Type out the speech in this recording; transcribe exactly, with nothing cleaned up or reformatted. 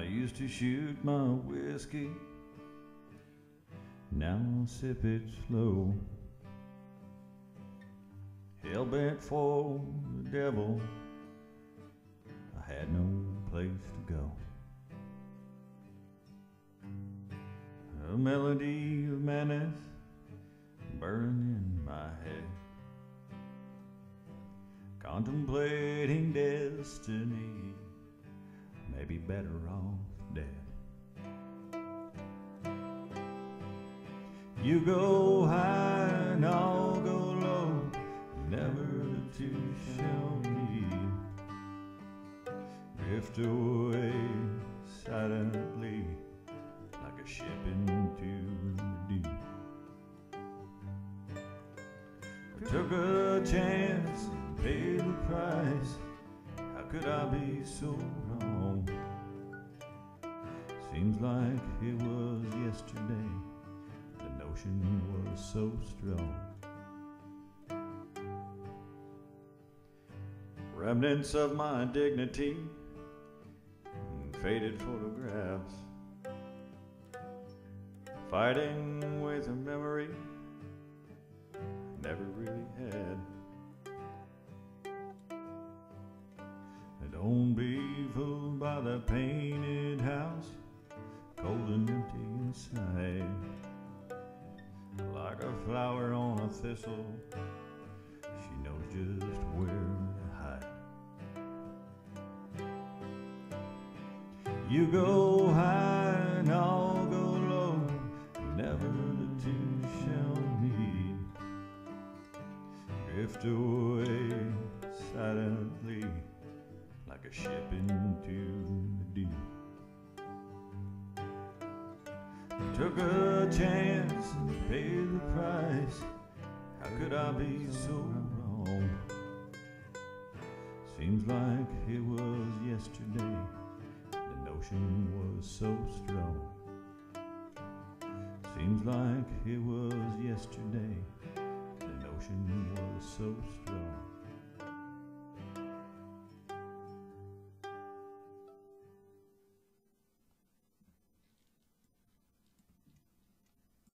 used to shoot my whiskey, now I'll sip it slow. Hell-bent for the devil, I had no place to go. A melody of madness burning in my head, contemplating destiny, maybe better off dead. You go high and I'll go low, never the two shall meet. Drift away silently like a ship into the deep. I took a chance and paid the price. How could I be so wrong? Seems like it was yesterday, the notion was so strong. Remnants of my dignity and faded photographs, fighting with a memory never really had. Don't be fooled by the painted house, cold and empty inside, like a flower on a thistle, she knows just where to hide. You go high and I'll go low, never the two shall meet. Drift away silently like a ship into the deep. Took a chance and paid the price. How could I be so wrong? Seems like it was yesterday, the notion was so strong. Seems like it was yesterday, the notion was so strong.